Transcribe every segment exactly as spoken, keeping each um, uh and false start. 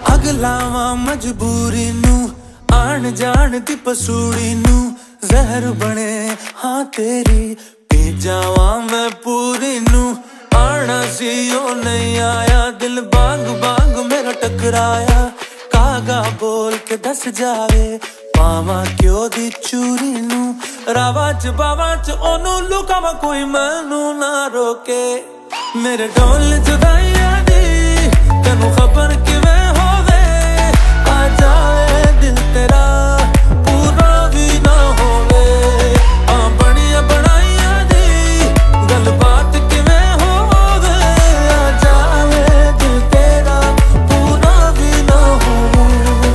अगलावा मजबूरी नू आन जान दी पसूड़ी नू जहर बने हाँ तेरी पी जावा मैं पूरी नू आना सी ओ नहीं आया दिल बांग बांग मेरा टकराया कागा बोल के दस जावे पावा क्यों दी चूरी नू रावा च बावा च ओनू लुकावा कोई मैनू ना रोके मेरे ढोल जुदाइयां दी तेनू खबर किवें होवे आ जाए दिल तेरा पूरा भी ना होवे आ बड़िया बनाइयां दी गलबात किवें होवे आ जाए दिल तेरा पूरा भी ना होवे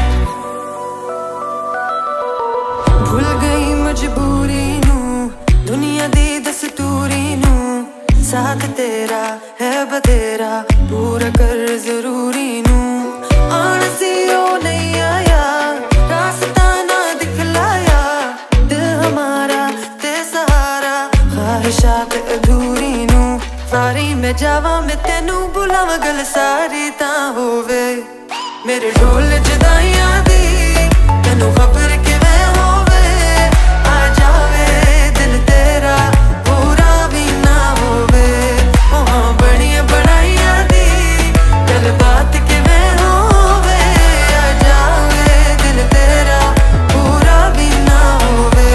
भूल गई मजबूरी नू दुनिया दी दस्तूरी नू साथ तेरा है बतेरा पूरा कर जरूरी नू आना सी ओ नहीं आया रास्ता ना दिखलाया दिल हमारा ते सहारा ख्वाहिशात अधूरी नू सारी मैं जावा मैं तेनू बुलावा गल सारी ता होवे मेरे ढोल जुदाइयां दी तेनू खबर किवें होवे आ जावे दिल तेरा पूरा भी ना होवे ओ हाँ बड़िया बनाइयां दी गलबात किवें होवे आ जावे दिल तेरा पूरा भी ना होवे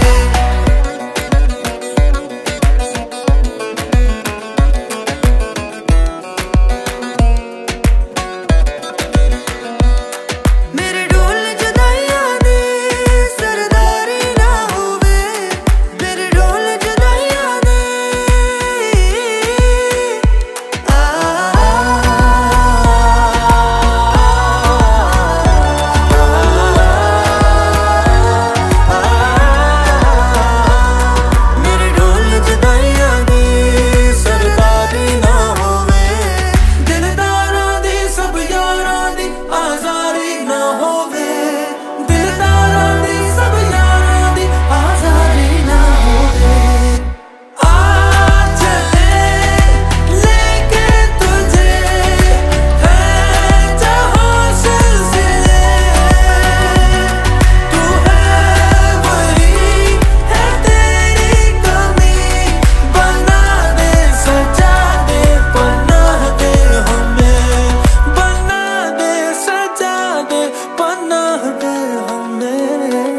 मेरे ढोल जुदाइयां दी सरदारी ना होवे मेरे ढोल जुदाइयां दी आ मेरे ढोल जुदाइयां दी सरदारी ना होवे दिलदारां दी सब यारां दी आज़ारी ना होवे दिलदारां दी सब यारां दी आज़ारी ना होवे आ चले लेके तुझे है जहां सिलसिले तू है वही है तेरी कमी बना दे सजा दे पनाह दे हमें बना दे सजा दे पनाह दे हमें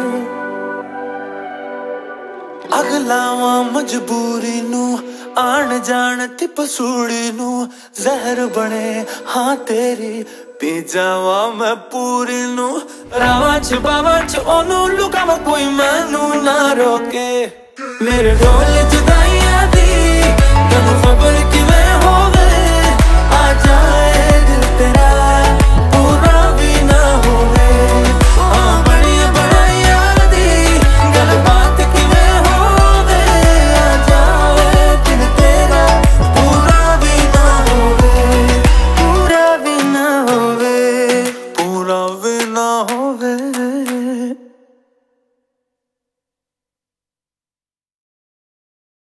अगलावा मजबूरी नू आन जान ती पसूड़ी नू जहर बने हाँ तेरी पी जावा मैं पूरी नू रावा च बावा च ओनू लुकावा कोई मैनू ना रोके मेरे ढोल जुदा